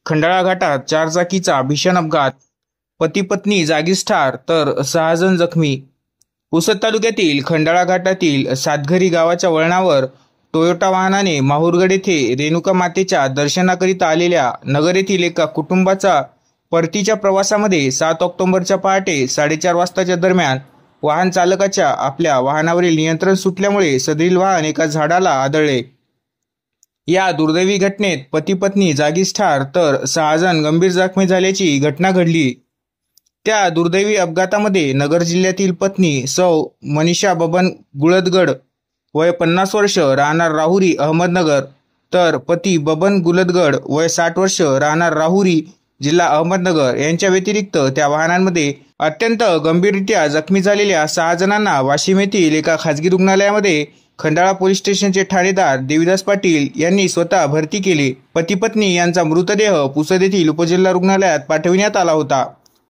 खंडाळा घाटात चारचाकीचा भीषण अपघात, पती पत्नी जागीच ठार तर 6 जण जखमी। पुसद तालुक्यातील खंडाळा घाटातील सातघरी गावाच्या वळणावर टोयोटा वाहनाने माहुरगड येथे रेणुका मातेच्या दर्शनाकरिता आलेल्या नगर येथील एका कुटुंबाचा परतीच्या प्रवासामध्ये 7 ऑक्टोबरच्या पहाटे 4:30 वाजताच्या दरम्यान वाहन चालकाच्या आपल्या वाहनावरील नियंत्रण सुटल्यामुळे सदरील वाहन एका झाडाला आदळले। या दुर्दैवी घटनेत पती पत्नी जागीच ठार तर 6 जण गंभीर जखमी झाल्याची घटना घडली। त्या दुर्दैवी अपघातामध्ये नगर जिल्ह्यातील पत्नी सौ मनीषा बबन गुळदगड वय 50 वर्ष राहणार राहुरी अहमदनगर तर पती बबन गुलदगड वय 60 वर्ष राहणार राहुरी जिल्हा अहमदनगर यांच्या व्यतिरिक्त त्या वाहनांमध्ये अत्यंत गंभीररित्या जखमी झालेल्या 6 जणांना वाशिम येथील एका खासगी रुग्णालयामध्ये खंडाळा पोलीस स्टेशनचे ठाणेदार देवीदास पाटील यांनी स्वतः भरती केले। पती पत्नी यांचा मृतदेह पुसद येथील उपजिल्हा रुग्णालयात पाठविण्यात आला होता।